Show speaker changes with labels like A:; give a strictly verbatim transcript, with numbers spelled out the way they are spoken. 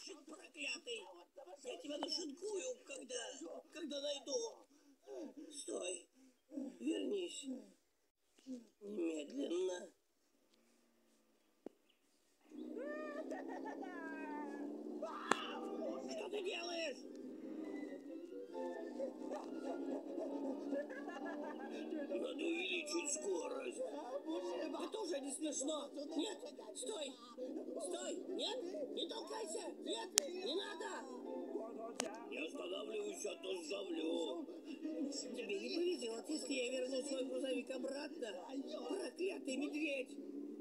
A: Ёршик проклятый! Я тебя нашинкую, когда, когда найду. Стой, вернись. Немедленно. Что ты делаешь? Надо увеличить скорость. Это уже не смешно. Нет, стой. Стой. Нет, не толкайся. Нет, не надо. Не останавливайся, а то сжавлю. Тебе не повезет, если я верну свой грузовик обратно. Проклятый медведь.